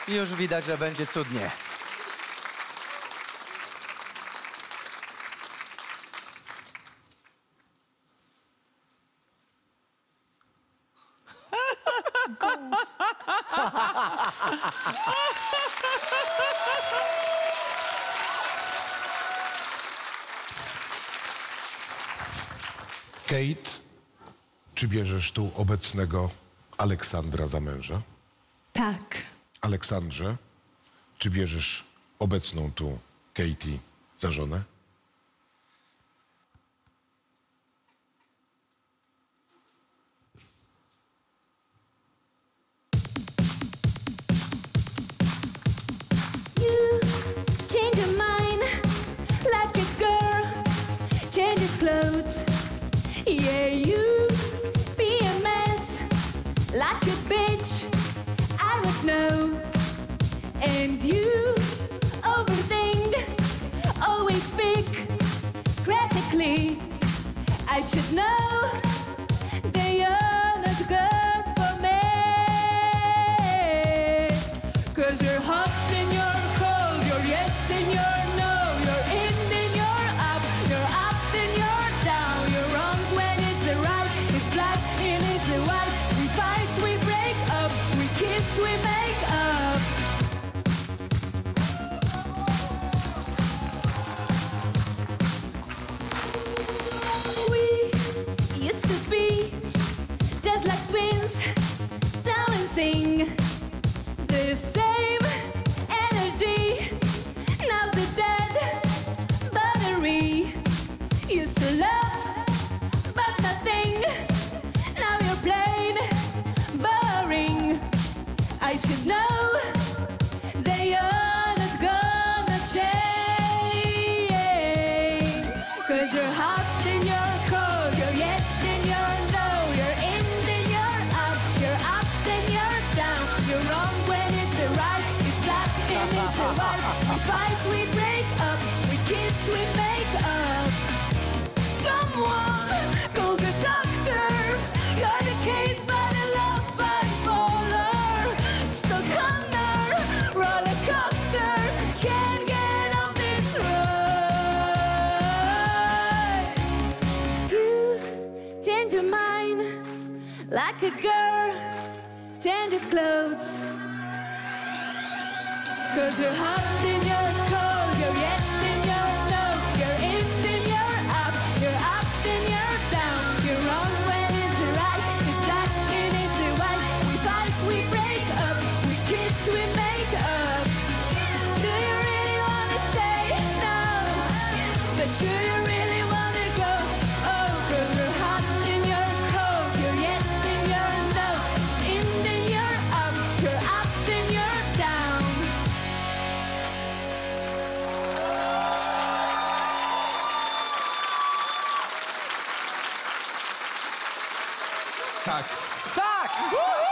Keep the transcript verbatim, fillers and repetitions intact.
Już widać, że będzie cudnie. Kate, czy bierzesz tu obecnego Aleksandra za męża? Tak. Aleksandrze, czy bierzesz obecną tu Katie za żonę? You change your mind like a girl changes clothes. Yeah, you be a mess like a bitch. I would know. And you overthink, always speak critically. I should know they are not good for me. 'Cause you're hot and you're cold, you're yes and you're no, you're in and you're up, you're up and you're down, you're wrong when it's right, it's black and it's white. We fight, we break up, we kiss, we make up. Used to be just like twins, so and sing the same energy. Now the dead battery used to love, but nothing. Now you're plain boring. I should know they are not gonna change. 'Cause you're hot and you're cold, you're yes and you're no, you're in and you're up, you're up and you're down, you're wrong when it's right, it's black and it's white. We fight, we break up, we kiss, we make up. Someone call the doctor, you're the case by the love bipolar. Stuck under roller coaster, can't get off this ride. You change your mind like a girl changes clothes. 'Cause you're hot and you're cold, you're yes and you're no, you're in and you're up, you're up and you're down, you're wrong when it's right, it's black and it's white. We fight, we break up, we kiss, we make up. Do you really wanna stay? No, but do you really wanna go? Oh, 'cause you're hot and you're cold, you're yes and you're no, in and you're up, you're up and you're down. Tak. Tak!